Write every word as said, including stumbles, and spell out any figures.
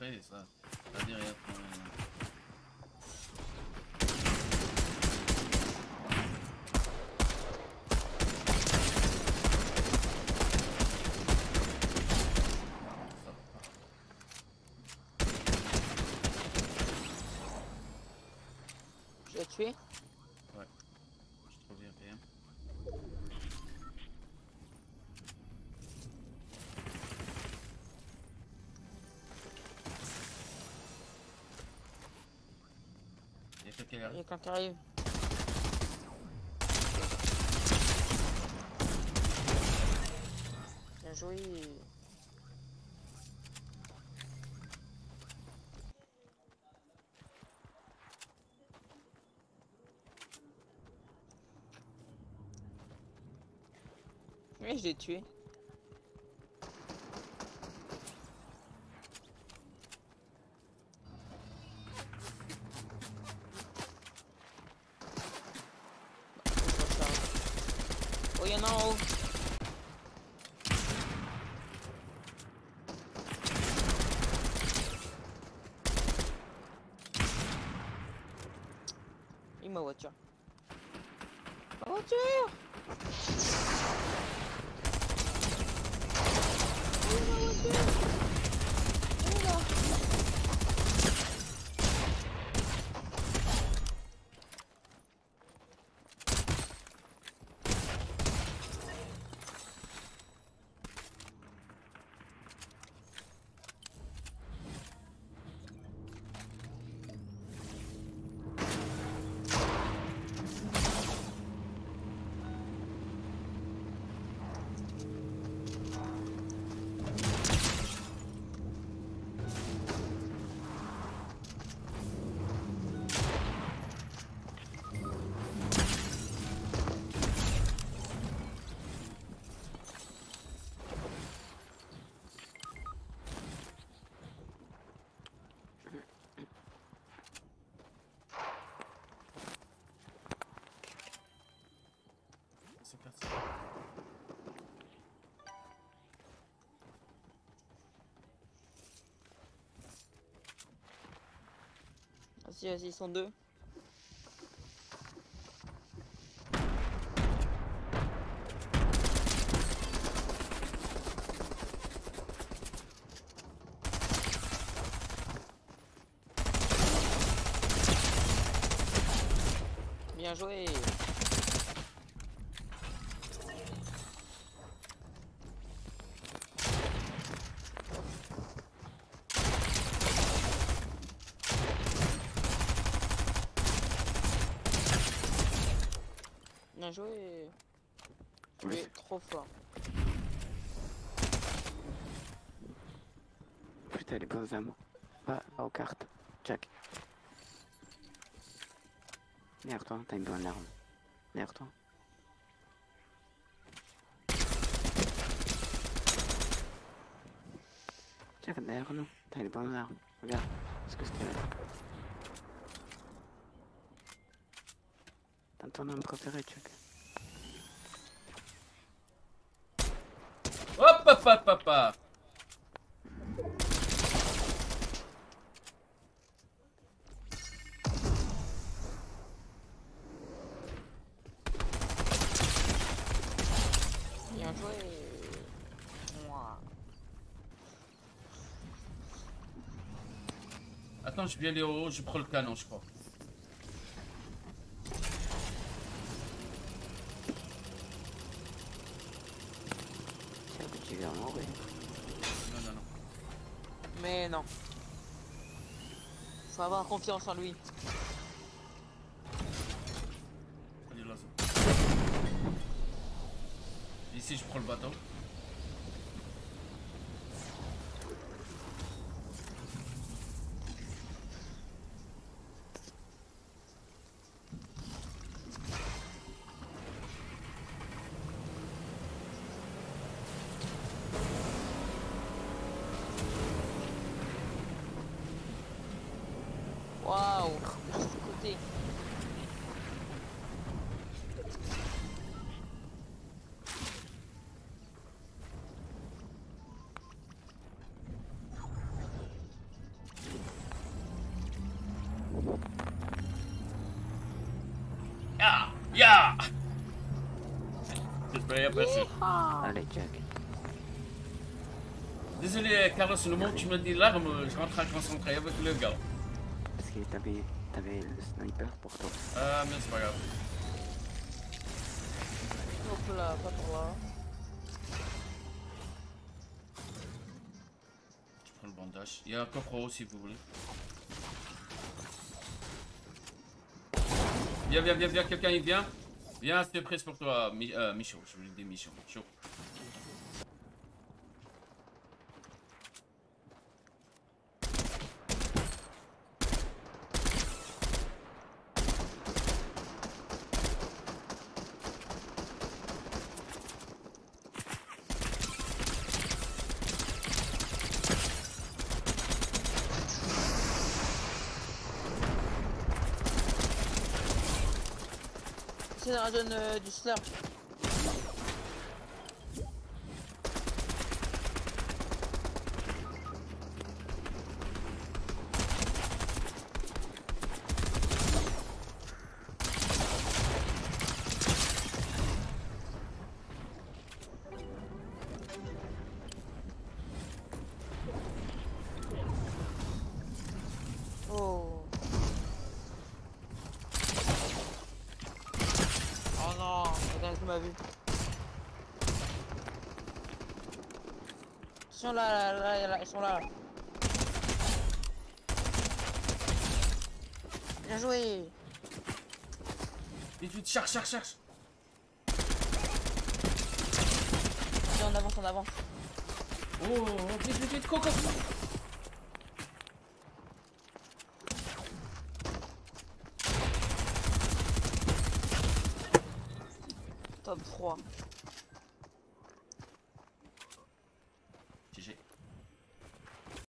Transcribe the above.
après, ça, ça dit rien. Je l'ai tué. Ouais, je trouve bien bien. Il y a quelqu'un qui Il y a arrive. quelqu'un qui arrive. Bien joué. Oui, je l'ai tué. Oh, il y en a en haut. Et ma voiture. Ma voiture. Où est ma voiture? Elle est là. C'est parti. Vas-y, vas-y, ils sont deux. Bien joué. Bien joué. Tu es trop fort. Putain, les bonnes amants. Pas aux cartes. Jack. Derrière toi, t'as une bonne arme. Derrière toi. Jack, derrière nous, t'as une bonne arme. Regarde ce que c'était là. T'as ton arme préférée, Jack. Hop, hop, hop, hop, hop. Bien joué. Moi. Attends, je vais aller au haut, je prends le canon, je crois. Jack, tu viens mourir. Non, non, non. Mais non. Faut avoir confiance en lui. Allez, là, ça. Ici, je prends le bateau. Waouh. Juste à côté. Ya Ya J'espère y a personne. Allez, Jack. Désolé, Carlos, le moment où tu m'as dit l'arme, je rentre à concentrer avec le gars. Parce que t'avais, t'avais le sniper pour toi. Ah, mais c'est pas grave. Hop là, pas par là. Je prends le bandage. Il y a un coffre si vous voulez. Viens, viens, viens, viens, quelqu'un il vient. Viens, surprise pour toi, Mi euh, Michaud. Je voulais dire Michaud. Michaud. C'est dans la zone euh, du slurp. Oh. Oh non, quelqu'un qui m'a vu. Ils sont là, là, là, là, ils sont là. Bien joué. Vite, vite, cherche, cherche, cherche. Allez, on avance, on avance. Oh, vite, vite, vite, coco. Top trois.